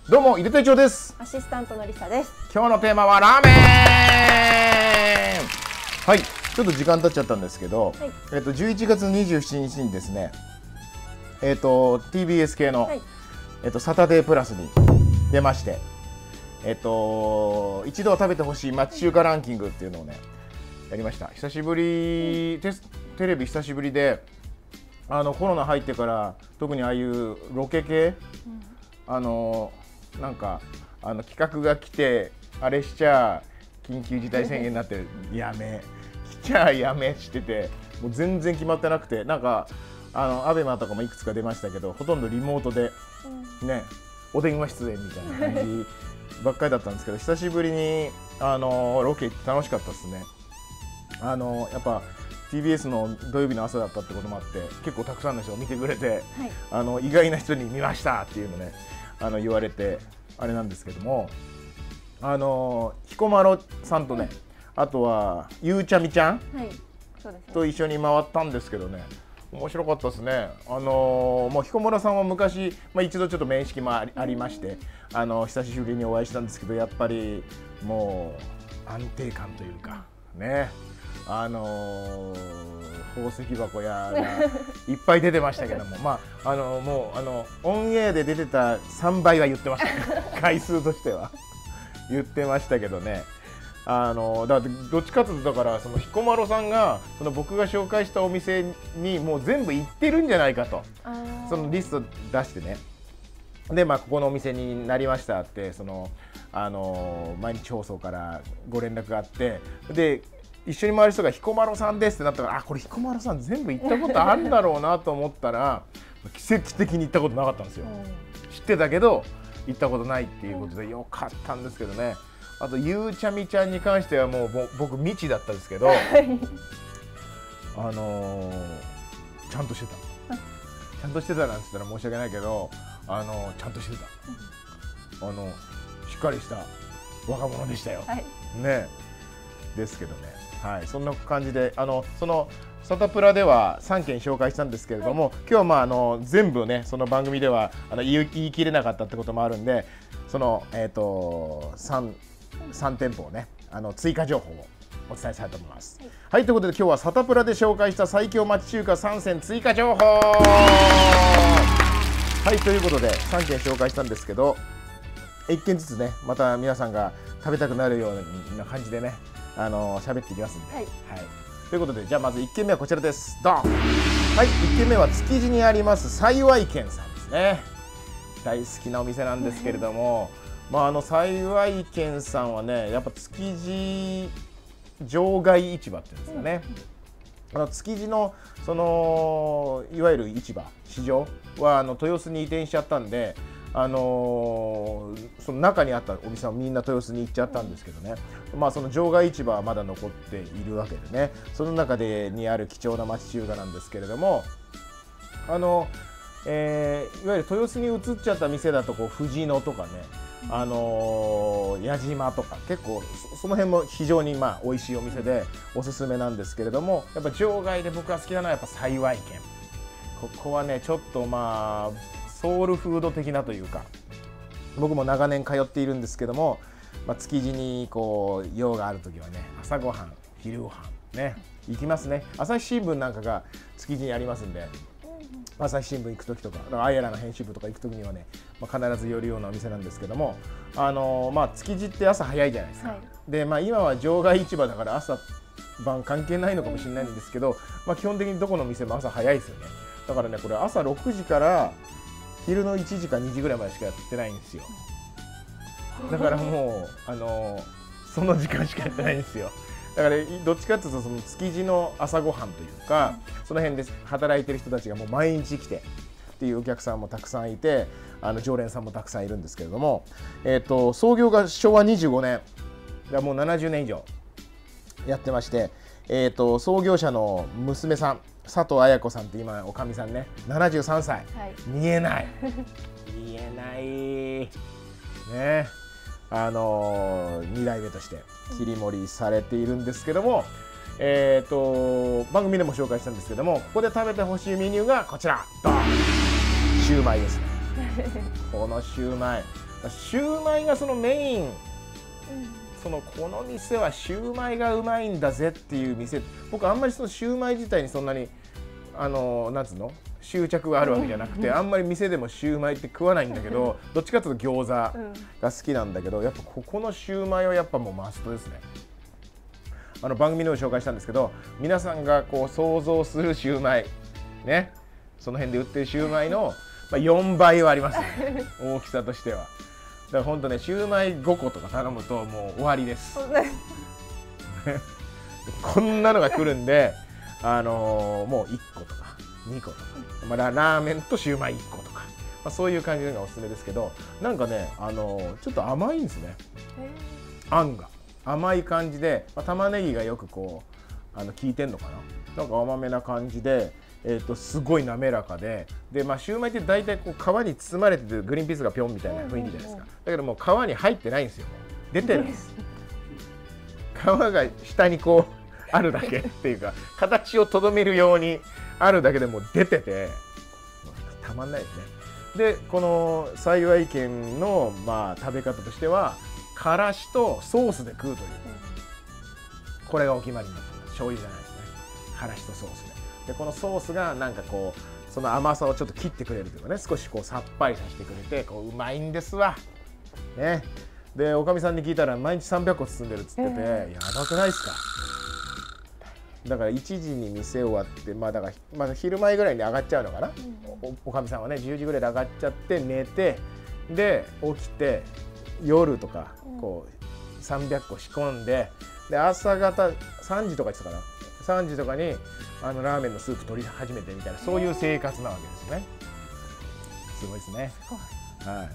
どうも井出隊長です。 アシスタントのりさです。 今日のテーマはラーメン。はい、ちょっと時間経っちゃったんですけど、 はい、 11月27日にですね、TBS 系の、 はい、 サタデープラスに出まして、一度は食べてほしい町中華ランキングっていうのをねやりました。久しぶり、テレビ久しぶりで、コロナ入ってから特にああいうロケ系、なんか企画が来てあれしちゃ緊急事態宣言になってやめ来ちゃやめしてて、もう全然決まってなくて、なんかアベマとかもいくつか出ましたけど、ほとんどリモートでね、お電話出演みたいな感じばっかりだったんですけど、久しぶりにロケ行って楽しかったですね。やっぱ TBS の土曜日の朝だったってこともあって結構たくさんの人が見てくれて、はい、意外な人に見ましたっていうのね言われてあれなんですけども、彦摩呂さんとね、あとはゆうちゃみちゃん、 はい、そうですね、 と一緒に回ったんですけどね、面白かったですね。もう彦摩呂さんは昔、一度ちょっと面識もありまして、久しぶりにお会いしたんですけど、やっぱりもう安定感というかね、宝石箱やがいっぱい出てましたけども、もうオンエアで出てた3倍は言ってましたね回数としては言ってましたけどね。だからどっちかというと、だからその彦摩呂さんがその僕が紹介したお店にもう全部行ってるんじゃないかと、そのリスト出してね、でここのお店になりましたって毎日放送からご連絡があって、で一緒に回る人が彦摩呂さんですってなったから、これ彦摩呂さん全部行ったことあるんだろうなと思ったら奇跡的に行ったことなかったんですよ。知ってたけど行ったことないっていうことでよかったんですけどね。あとゆうちゃみちゃんに関してはもう僕未知だったんですけど、ちゃんとしてた、ちゃんとしてたなんて言ったら申し訳ないけど、ちゃんとしてた、しっかりした若者でしたよ、はい、ね。ですけどね、はい、そんな感じでそのサタプラでは3件紹介したんですけれども、今日は全部ねその番組では言い切れなかったってこともあるんで、その3店舗をね追加情報をお伝えしたいと思います。はい、はい、ということで今日はサタプラで紹介した最強町中華3選追加情報。はい、ということで3件紹介したんですけど、1件ずつねまた皆さんが食べたくなるような感じでね喋っていきますんで、はい、はい、ということでじゃあまず1軒目はこちらです。ドン。はい、1軒目は築地にあります幸軒さんですね。大好きなお店なんですけれども幸軒さんはねやっぱ築地場外市場っていうんですかね、築地のいわゆる市場市場は豊洲に移転しちゃったんで、その中にあったお店はみんな豊洲に行っちゃったんですけどね、その場外市場はまだ残っているわけでね、その中にある貴重な町中華なんですけれども、いわゆる豊洲に移っちゃった店だと藤野とかね、矢島とか結構その辺も非常に美味しいお店でおすすめなんですけれども、やっぱ場外で僕が好きなのはやっぱ幸軒。ここはねちょっとソウルフード的なというか、僕も長年通っているんですけども、築地に用がある時はね朝ごはん昼ごはんね行きますね。朝日新聞なんかが築地にありますんで、朝日新聞行く時とかアイエラの編集部とか行く時にはね、必ず寄るようなお店なんですけども、築地って朝早いじゃないですか、はい、で今は場外市場だから朝晩関係ないのかもしれないんですけど、基本的にどこの店も朝早いですよね。だからねこれ朝6時から昼の1時か2時ぐらいまでしかやってないんですよ。だからもうその時間しかやってないんですよ。だからどっちかっていうとその築地の朝ごはんというか、その辺で働いてる人たちがもう毎日来てっていうお客さんもたくさんいて、常連さんもたくさんいるんですけれども、創業が昭和25年がもう70年以上やってまして、創業者の娘さん佐藤綾子さんって今おかみさんね73歳、はい、見えない見えないね、2代目として切り盛りされているんですけども、番組でも紹介したんですけども、ここで食べてほしいメニューがこちら、ドン、シューマイですね。 このシューマイ、シューマイがそのメイン、この店はシューマイがうまいんだぜっていう店、僕あんまりそのシューマイ自体にそんなになんつうの執着があるわけじゃなくて、あんまり店でもシューマイって食わないんだけど、どっちかというと餃子が好きなんだけど、やっぱここのシューマイはやっぱもうマストですね。番組でも紹介したんですけど、皆さんがこう想像するシューマイね、その辺で売ってるシューマイの4倍はありますよね、大きさとしては。だから本当ね、シューマイ5個とか頼むともう終わりです。こんなのが来るんで、もう1個とか2個とか、ラーメンとシューマイ1個とか、そういう感じのがおすすめですけど、なんかね、ちょっと甘いんですね。あんが甘い感じで、玉ねぎがよくこう効いてんのかな、なんか甘めな感じで。すごい滑らかで、シューマイって大体こう皮に包まれててグリーンピースがピョンみたいな雰囲気じゃないですか。だけどもう皮に入ってないんですよ。出てるんです。皮が下にこうあるだけっていうか、形をとどめるようにあるだけでもう出ててたまんないですね。でこの幸軒の食べ方としては、からしとソースで食うという、これがお決まりになってます。醤油じゃないですね。からしとソースで、このソースがなんかこうその甘さをちょっと切ってくれるというかね、少しこうさっぱりさせてくれて、こううまいんですわね。でおかみさんに聞いたら毎日300個包んでるっつってて、やばくないですか。だから1時に店終わって、だから昼前ぐらいに上がっちゃうのかな、おかみさんはね10時ぐらいで上がっちゃって寝て、で起きて夜とかこう300個仕込んで、で朝方3時とか言ってたかな、3時とかにラーメンのスープ取り始めてみたいな、そういう生活なわけですよね。すごいですね。はい、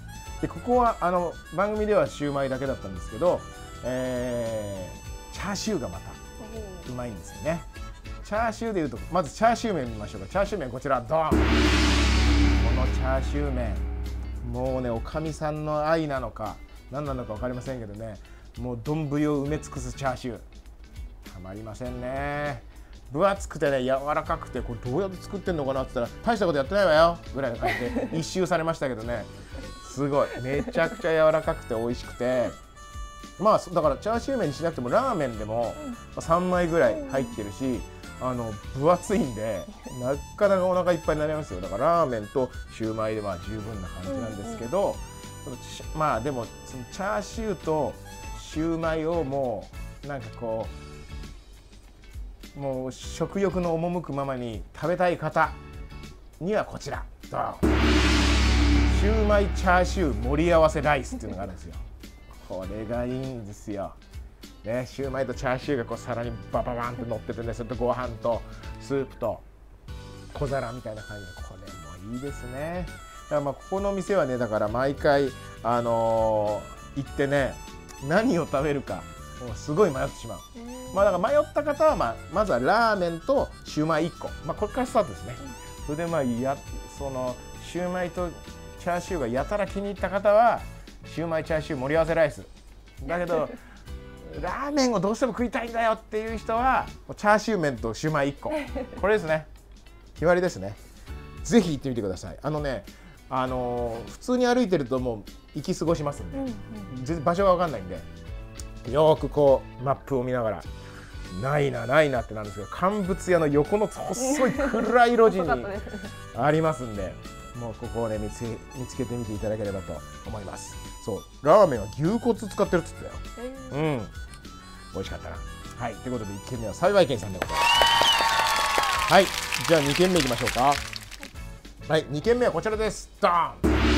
でここは番組ではシューマイだけだったんですけど、チャーシューがまたうまいんですよね。チャーシューでいうと、まずチャーシュー麺見ましょうか。チャーシュー麺こちらドン。このチャーシュー麺、もうねおかみさんの愛なのか何なのか分かりませんけどね、もう丼を埋め尽くすチャーシューたまりませんね。分厚くてね柔らかくて、これどうやって作ってんのかなって言ったら、大したことやってないわよぐらいの感じで一周されましたけどね、すごいめちゃくちゃ柔らかくて美味しくて、だからチャーシュー麺にしなくてもラーメンでも3枚ぐらい入ってるし、分厚いんでなかなかお腹いっぱいになりますよ。だからラーメンとシューマイで十分な感じなんですけど、でもそのチャーシューとシューマイをもうなんかこう、もう食欲の赴くままに食べたい方にはこちらシューマイチャーシュー盛り合わせライスっていうのがあるんですよ。これがいいんですよ、ね、シューマイとチャーシューがこう皿にバババンって乗っててね、それとご飯とスープと小皿みたいな感じで、これもいいですね。だからここの店はね、だから毎回行ってね、何を食べるかもうすごい迷ってしまう。だから迷った方はまずはラーメンとシューマイ1個、これからスタートですね。それでそのシューマイとチャーシューがやたら気に入った方はシューマイチャーシュー盛り合わせライスだけどラーメンをどうしても食いたいんだよっていう人はチャーシュー麺とシューマイ1個、これですね。決まりですね。ぜひ行ってみてください。普通に歩いてるともう行き過ごしますんで、場所が分かんないんで、よーくこうマップを見ながらないなないなってなるんですけど、乾物屋の横の細い暗い路地にありますんで、もうここをね見つけてみていただければと思います。そう、ラーメンは牛骨使ってるっつったよ。美味しかったな。はい、ということで1軒目は幸軒さんでございます。はい、じゃあ2軒目いきましょうか。はい、2軒目はこちらです。ドーン。はい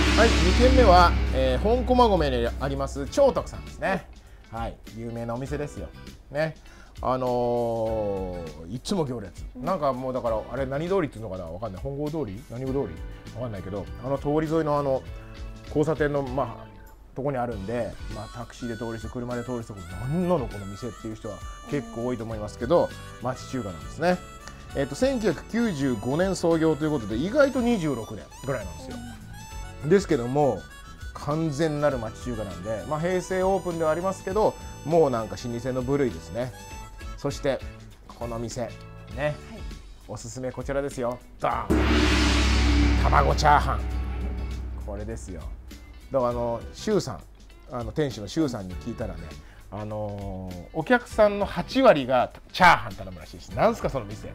、2軒目は、本駒込にあります長徳さんですね。はい、有名なお店ですよ。ね、いつも行列。なんかもうだからあれ何通りっていうのかな、わかんない。本郷通り、何通り、わかんないけど、通り沿いの交差点のとこにあるんで、タクシーで通る人、車で通る人、何なのこの店っていう人は結構多いと思いますけど、町中華なんですね。1995年創業ということで、意外と26年ぐらいなんですよ。ですけども完全なる町中華なんで、平成オープンではありますけど、もうなんか老舗の部類ですね。そしてこの店ね、おすすめこちらですよ。ドーン、卵チャーハン。 これですよ。だから周さん、店主の周さんに聞いたらね、お客さんの8割がチャーハン頼むらしいです。なんすかその店。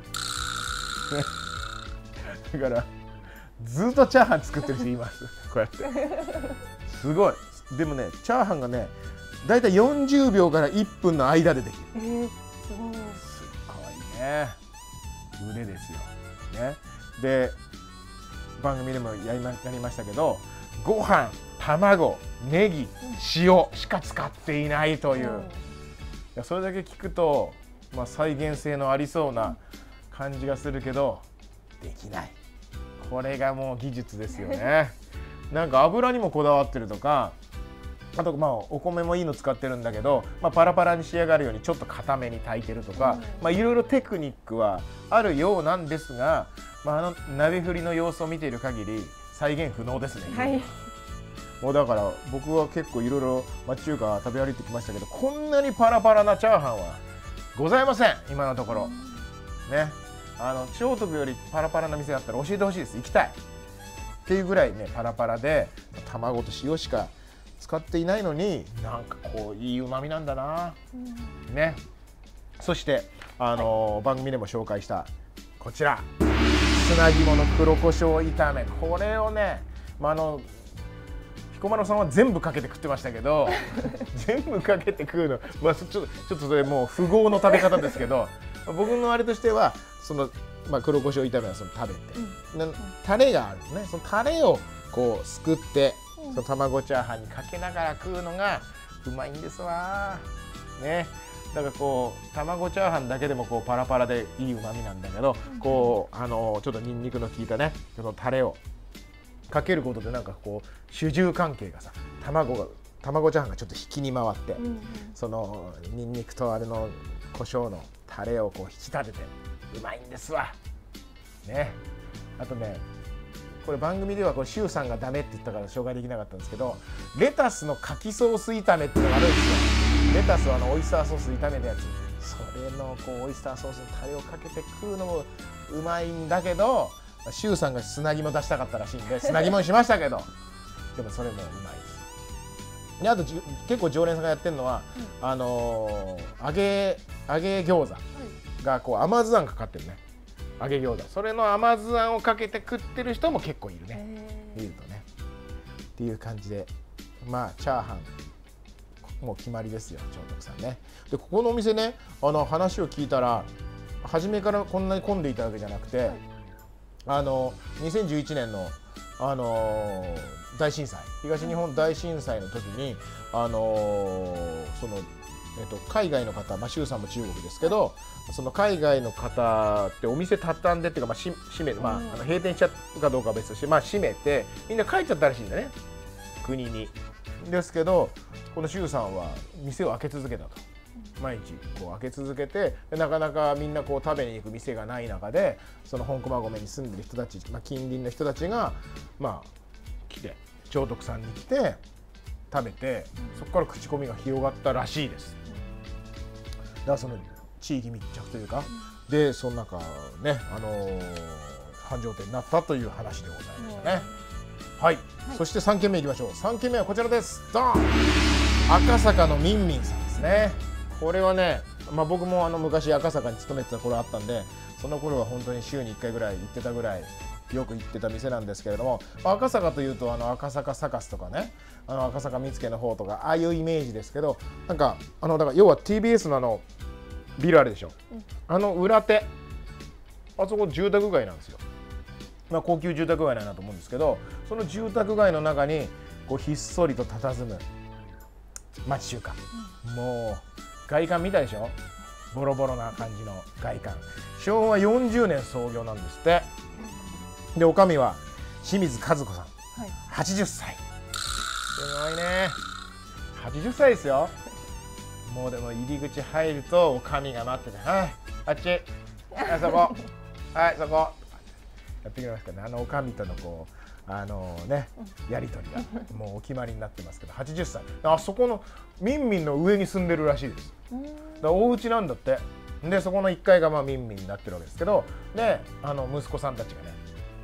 だからずっとチャーハン作ってる人います。こうやってすごい。でもね、チャーハンがね、だいたい40秒から1分の間でできる。 すごい。 すごいね。腕ですよ。ね。で、番組でもやりましたけど、ご飯、卵、ネギ、塩しか使っていないという。いや、それだけ聞くと、まあ、再現性のありそうな感じがするけど、できない。これがもう技術ですよね。なんか油にもこだわってるとか、あとまあお米もいいの使ってるんだけど、まあ、パラパラに仕上がるようにちょっと固めに炊いてるとか、まあいろいろテクニックはあるようなんですが、まあ、鍋振りの様子を見ている限り再現不能ですね。 はい。 もうだから僕は結構いろいろ町中華食べ歩いてきましたけど、こんなにパラパラなチャーハンはございません、今のところ。ね、超徳よりパラパラな店あったら教えてほしいです。行きたいっていうぐらいね、パラパラで卵と塩しか使っていないのに、なんかこういい旨味なんだな、ね。そして番組でも紹介したこちら砂肝の黒胡椒炒め、これをね、彦摩呂さんは全部かけて食ってましたけど全部かけて食うの、まあ、ちょっとそれもう富豪の食べ方ですけど僕のあれとしてはその、黒胡椒炒めはその食べて、タレがあるんですね。そのタレをこうすくって、その卵チャーハンにかけながら食うのがうまいんですわね。だからこう卵チャーハンだけでもこうパラパラでいい旨味なんだけど、こうちょっとニンニクの効いたね、そのタレをかけることでなんかこう主従関係がさ、卵チャーハンがちょっと引きに回って、そのニンニクとあれの胡椒のタレをこう引き立ててうまいんですわね。あとね、これ番組ではこれ周さんがダメって言ったから紹介できなかったんですけど、レタスの柿ソース炒めっていうのがあるんですよ。レタスはオイスターソース炒めたやつ、それのこうオイスターソースのタレをかけて食うのもうまいんだけど、周さんが砂肝出したかったらしいんで砂肝にしましたけどでもそれもうまいです。であと結構常連さんがやってるのは、揚げ餃子がこう甘酢あんかかってるね、揚げ餃子、それの甘酢あんをかけて食ってる人も結構いるね、見るとね。っていう感じで、まあチャーハンもう決まりですよ、長徳さんね。でここのお店ね、話を聞いたら初めからこんなに混んでいたわけじゃなくて、2011年の、大震災、東日本大震災の時に、海外の方、周さんも中国ですけど、その海外の方ってお店畳んでっていうか、閉め、閉店しちゃうかどうかは別として、閉めてみんな帰っちゃったらしいんだね、国に。ですけどこの周さんは店を開け続けたと。毎日こう開け続けて、なかなかみんなこう食べに行く店がない中で、その本駒込に住んでる人たち、近隣の人たちが来て、長徳さんに来て食べて、そこから口コミが広がったらしいです。だからその地域密着というか、でその中ね、繁盛店になったという話でございましたね。はい、そして3軒目いきましょう。3軒目はこちらです。ドン！赤坂のみんみんさんですね。これはね、僕も昔赤坂に勤めてた頃あったんで、その頃は本当に週に1回ぐらい行ってたぐらいよく行ってた店なんですけれども、赤坂というと赤坂サカスとかね、赤坂見附の方とかああいうイメージですけど、なんかだから要は TBS のビルあるでしょ、裏手、あそこ住宅街なんですよ。高級住宅街なんだと思うんですけど、その住宅街の中にこうひっそりと佇む町中華、もう外観見たでしょ、ボロボロな感じの外観。昭和40年創業なんですって。で、女将は清水和子さん、80歳。すごいね、80歳ですよ。もうでも入り口入ると女将が待ってて、はい、あっち、はい、そこ、はい、そこやってくれますからね。女将とのこうやり取りがもうお決まりになってますけど、80歳、あそこのみんみんの上に住んでるらしいです。だからお家なんだって。でそこの1階がみんみんになってるわけですけど、で息子さんたちがね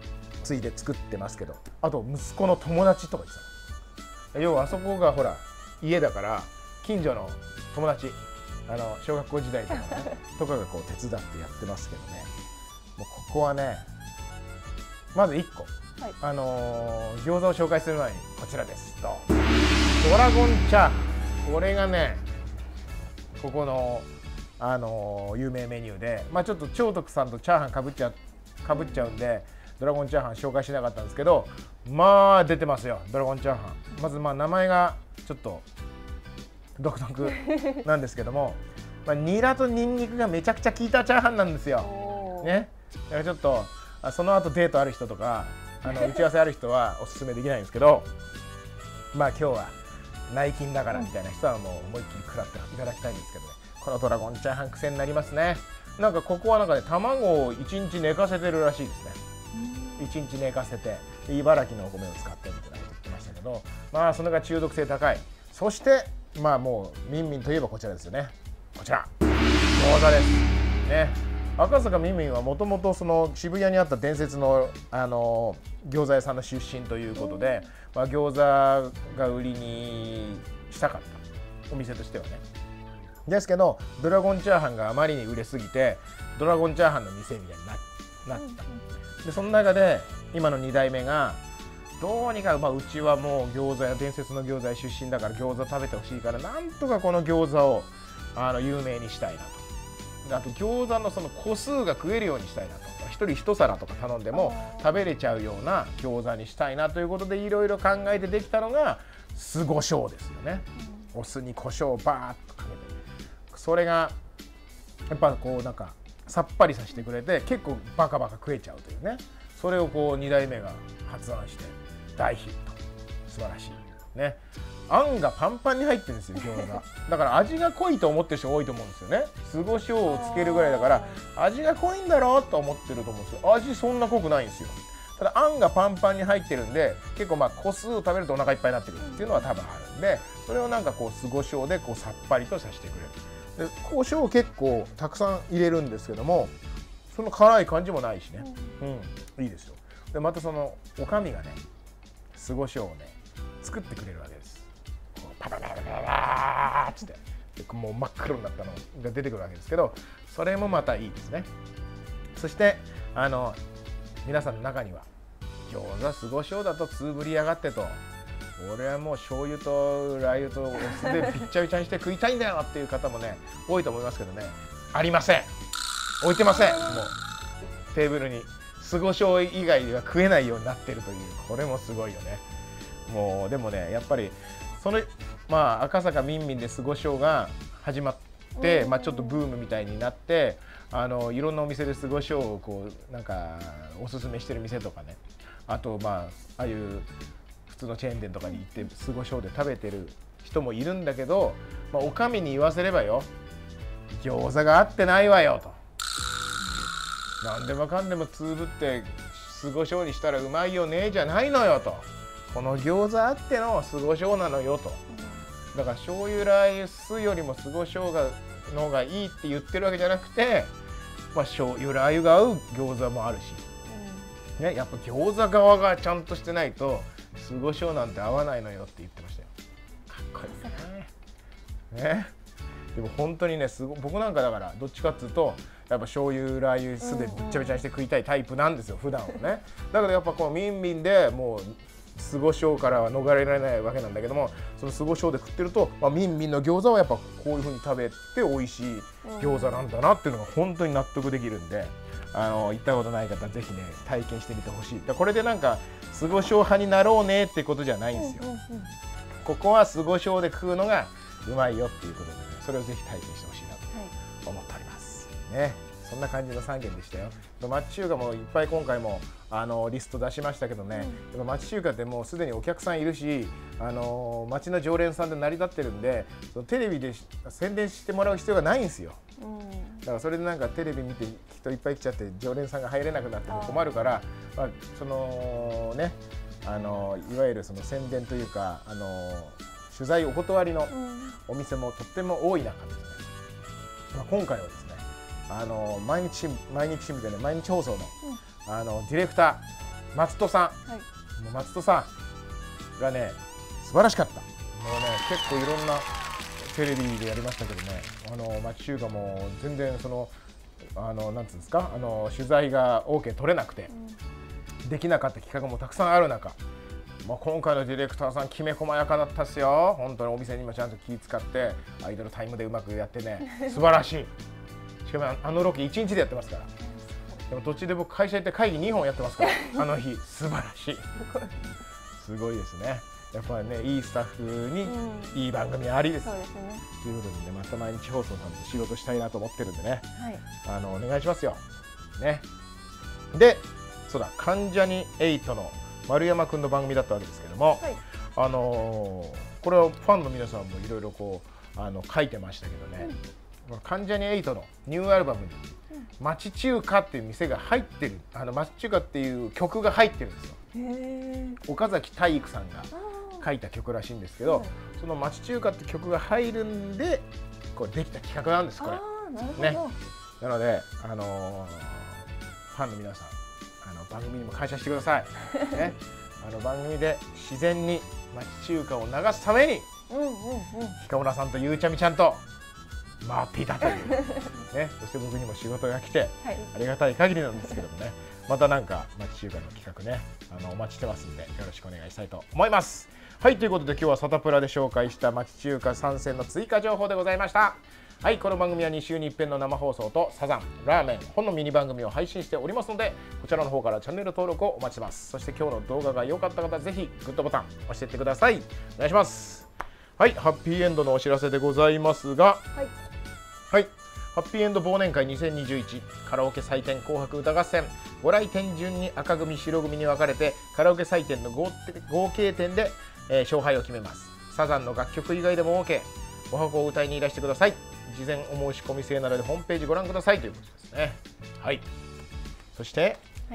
継いで作ってますけど、あと息子の友達とか言ってたの。要はあそこがほら家だから近所の友達、小学校時代とか、ね、とかがこう手伝ってやってますけどね。もうここはね、まず1個、はい、餃子を紹介する前にこちらです。ドラゴンチャーハン、これがねここの、有名メニューで、まあ、ちょっと長徳さんとチャーハンかぶっちゃうんでドラゴンチャーハン紹介しなかったんですけど、まあ出てますよドラゴンチャーハン。まずまあ名前がちょっと独特なんですけども、まあ、ニラとニンニクがめちゃくちゃ効いたチャーハンなんですよ。ね、だからちょっとその後デートある人とか打ち合わせある人はおすすめできないんですけど、まあ今日は内勤だからみたいな人はもう思いっきり食らっていただきたいんですけどね、このドラゴンチャーハン癖になりますね。なんかここはなんかね卵を1日寝かせてるらしいですね。1日寝かせて茨城のお米を使ってみたいなこと言ってましたけど、まあそれが中毒性高い。そしてまあもうミンミンといえばこちらですよね。こちら餃子ですね。赤坂ミンミンはもともとその渋谷にあった伝説の餃子屋さんの出身ということで、まあ、餃子が売りにしたかったお店としてはね。ですけどドラゴンチャーハンがあまりに売れすぎてドラゴンチャーハンの店みたいになった。でその中で今の2代目がどうにか、まあ、うちはもう餃子屋伝説の餃子屋出身だから餃子食べてほしいからなんとかこの餃子を有名にしたいなと。あと餃子のその個数が食えるようにしたいなと。1人1皿とか頼んでも食べれちゃうような餃子にしたいなということでいろいろ考えてできたのが酢胡椒ですよね。お酢に胡椒をバーッとかけて、それがやっぱこうなんかさっぱりさせてくれて結構バカバカ食えちゃうというね。それをこう2代目が発案して大ヒット。素晴らしいね。あんがパンパンに入ってるんですよ餃子だから味が濃いと思ってる人多いと思うんですよね。酢胡椒をつけるぐらいだから味が濃いんだろうと思ってると思うんですけど、味そんな濃くないんですよ。ただあんがパンパンに入ってるんで結構まあ個数を食べるとお腹いっぱいになってくるっていうのは多分あるんで、それをなんかこう酢胡椒でこうさっぱりとさせてくれる。で胡椒を結構たくさん入れるんですけどもその辛い感じもないしね、いいですよ。でまたそのおかみがね酢胡椒をね作ってくれるわけです。パパパパパパーッつってもう真っ黒になったのが出てくるわけですけど、それもまたいいですね。そして皆さんの中には餃子酢胡椒だとつぶりやがってと、俺はもう醤油とラー油とお酢でびっちゃびちゃにして食いたいんだよっていう方もね多いと思いますけどね、ありません。置いてません。もうテーブルに酢胡椒以外では食えないようになってるという、これもすごいよね。もうでもねやっぱりそのまあ赤坂ミンミンで酢胡椒が始まって、まあ、ちょっとブームみたいになっていろんなお店で酢胡椒をこうなんかおすすめしてる店とかね、あとまあああいう普通のチェーン店とかに行って酢胡椒で食べてる人もいるんだけど、まあ、おかみに言わせればよ餃子が合ってないわよと。何でもかんでもつぶって酢胡椒にしたらうまいよねじゃないのよと。この餃子あっての酢胡椒なのよと。だから醤油ラー油酢よりも酢胡椒の方がいいって言ってるわけじゃなくて、まあ、醤油ラー油が合う餃子もあるし、ね、やっぱ餃子側がちゃんとしてないと酢胡椒なんて合わないのよって言ってましたよ。かっこいいね。ね、でも本当にね僕なんかだからどっちかっていうとやっぱ醤油ラー油酢でびっちゃびちゃにして食いたいタイプなんですよ普段はね。だけどやっぱこのミンミンでもう酢胡椒からは逃れられないわけなんだけども、その酢胡椒で食ってると、まあ、ミンミンの餃子はやっぱこういう風に食べて美味しい餃子なんだなっていうのが本当に納得できるんで、行ったことない方はぜひね体験してみてほしい。これでなんか酢胡椒派になろうねってことじゃないんですよ。ここは酢胡椒で食うのがうまいよっていうことで、ね、それをぜひ体験してほしいなと思っておりますね。そんな感じの3軒でしたよ。町中華もいっぱい今回もリスト出しましたけどね、町中華ってもうすでにお客さんいるし、町の常連さんで成り立ってるんで、そのテレビで宣伝してもらう必要がないんですよ。だからそれでなんかテレビ見て人いっぱい来ちゃって常連さんが入れなくなっても困るから、まあ、そのねいわゆるその宣伝というか取材お断りのお店もとっても多い中ですね、まあ、今回はですね毎日新聞でね毎日放送の、ディレクタ松戸さん、 はい。 もう松戸さんがね素晴らしかった。もうね結構いろんなテレビでやりましたけどね、町中華も全然そのなんつうんですか、取材が OK 取れなくて、できなかった企画もたくさんある中、まあ、今回のディレクターさんきめ細やかだったっすよ。本当にお店にもちゃんと気使ってアイドルタイムでうまくやってね、素晴らしい。しかもロケ1日でやってますから。でも途中で僕会社行って会議2本やってますから、あの日素晴らしい。すごいですね。やっぱりね、いいスタッフにいい番組ありです。 そうですね。 ということでね、また毎日放送さんと仕事したいなと思ってるんでね、 はい。 お願いしますよ。ね。で、そうだ、関ジャニ∞の丸山くんの番組だったわけですけども、 はい。 これはファンの皆さんもいろいろこう書いてましたけどね、関ジャニ∞のニューアルバムに町中華っていう店が入ってる、町中華っていう曲が入ってるんですよ。 へえ。 岡崎体育さんが書いた曲らしいんですけど、その町中華って曲が入るんでこうできた企画なんです、これ。 ああ、なるほど。 ね、なので、ファンの皆さん、番組にも感謝してください。ね、番組で自然に町中華を流すために、彦村さんとゆうちゃみちゃんと回っていたという、ね、そして僕にも仕事が来て、ありがたい限りなんですけどもね、またなんか町中華の企画ね、お待ちしてますんで、よろしくお願いしたいと思います。はい、ということで今日はサタプラで紹介した町中華参戦の追加情報でございました。はい、この番組は2週に一遍の生放送とサザン、ラーメン、本のミニ番組を配信しておりますので、こちらの方からチャンネル登録をお待ちしてます。そして今日の動画が良かった方、ぜひグッドボタン押していってください。お願いします。はい、ハッピーエンドのお知らせでございますが、 はい。 はい、ハッピーエンド忘年会2021カラオケ祭典紅白歌合戦、ご来店順に赤組白組に分かれてカラオケ採点の合計点で、勝敗を決めます。サザンの楽曲以外でも OK、 お箱を歌いにいらしてください。事前お申し込み制なのでホームページご覧くださいということですね。はい、そして、はい、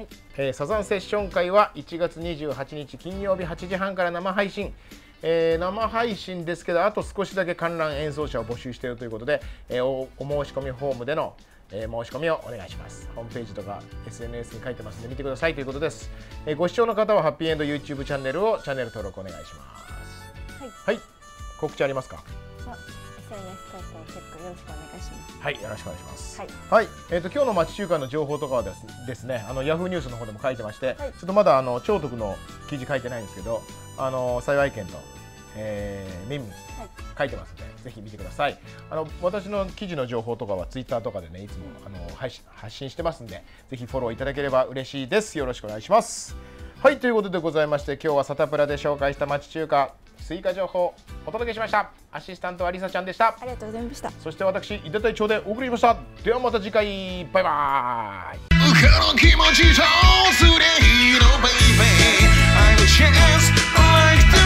サザンセッション会は1月28日金曜日8時半から生配信、生配信ですけど、あと少しだけ観覧演奏者を募集しているということで、お申し込みフォームでの、申し込みをお願いします。ホームページとか SNS に書いてますので見てくださいということです。ご視聴の方はハッピーエンド YouTube チャンネルをチャンネル登録お願いします。はい、はい、告知ありますか。 SNS 等々チェックよろしくお願いします。 はい、よろしくお願いします。 はい、 はい、今日の町中華の情報とかはですね、ヤフーニュースの方でも書いてまして、 はい、 ちょっとまだ超徳の記事書いてないんですけど、幸い県と、ミン書いてますので、ぜひ見てください。私の記事の情報とかはツイッターとかでね、いつも発信してますんで、ぜひフォローいただければ嬉しいです。よろしくお願いします。はい、ということでございまして、今日はサタプラで紹介した町中華追加情報お届けしました。アシスタントはりさちゃんでした。 ありがとうございました。 そして私井手隊長でお送りしました。ではまた次回、バイバーイ。 気持ちとすれいのベイベー I will chance like